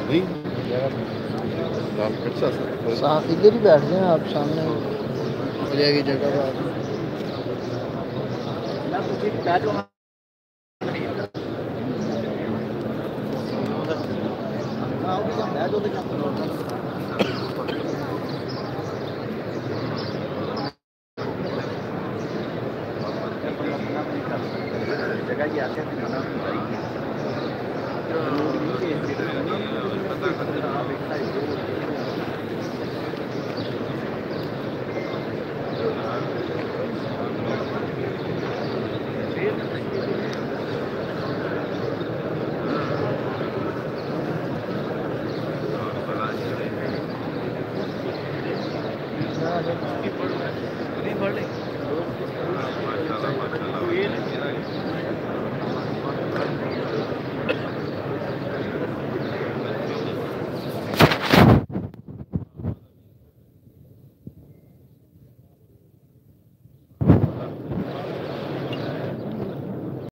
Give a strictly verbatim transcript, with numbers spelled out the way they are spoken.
नहीं लाल कच्चा साथ इधर ही बैठ जाए आप सामने हो जाएगी जगह बात। जगह की आते हैं